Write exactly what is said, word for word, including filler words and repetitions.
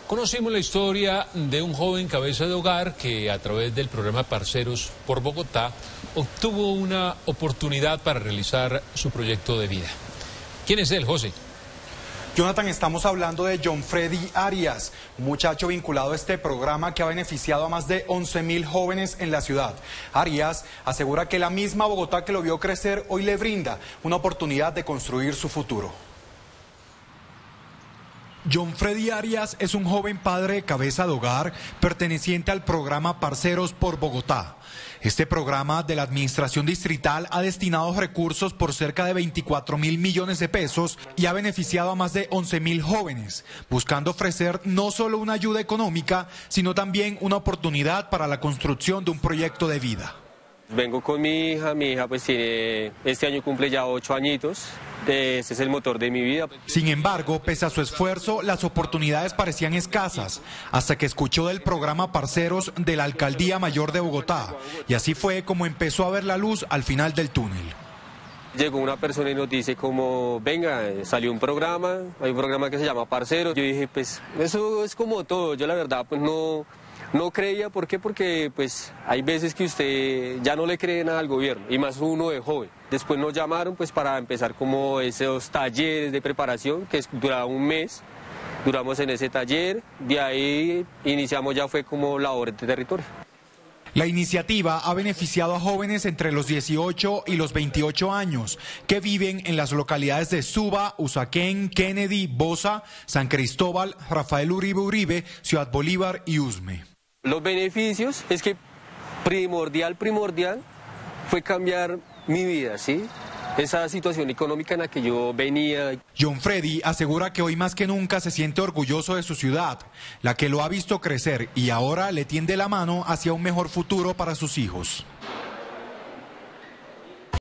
Conocimos la historia de un joven cabeza de hogar que a través del programa Parceros por Bogotá obtuvo una oportunidad para realizar su proyecto de vida. ¿Quién es él, José? Jonathan, estamos hablando de John Freddy Arias, un muchacho vinculado a este programa que ha beneficiado a más de once mil jóvenes en la ciudad. Arias asegura que la misma Bogotá que lo vio crecer hoy le brinda una oportunidad de construir su futuro. John Freddy Arias es un joven padre de cabeza de hogar perteneciente al programa Parceros por Bogotá. Este programa de la administración distrital ha destinado recursos por cerca de veinticuatro mil millones de pesos y ha beneficiado a más de once mil jóvenes, buscando ofrecer no solo una ayuda económica, sino también una oportunidad para la construcción de un proyecto de vida. Vengo con mi hija, mi hija pues tiene, este año cumple ya ocho añitos, este es el motor de mi vida. Sin embargo, pese a su esfuerzo, las oportunidades parecían escasas, hasta que escuchó del programa Parceros de la Alcaldía Mayor de Bogotá, y así fue como empezó a ver la luz al final del túnel. Llegó una persona y nos dice como, venga, salió un programa, hay un programa que se llama Parceros. Yo dije, pues eso es como todo, yo la verdad pues no... No creía, ¿por qué? Porque pues hay veces que usted ya no le cree nada al gobierno, y más uno de joven. Después nos llamaron pues para empezar como esos talleres de preparación, que duraba un mes, duramos en ese taller, de ahí iniciamos ya fue como labores de territorio. La iniciativa ha beneficiado a jóvenes entre los dieciocho y los veintiocho años que viven en las localidades de Suba, Usaquén, Kennedy, Bosa, San Cristóbal, Rafael Uribe Uribe, Ciudad Bolívar y Usme. Los beneficios es que primordial, primordial fue cambiar mi vida, ¿sí? Esa situación económica en la que yo venía. John Freddy asegura que hoy más que nunca se siente orgulloso de su ciudad, la que lo ha visto crecer y ahora le tiende la mano hacia un mejor futuro para sus hijos.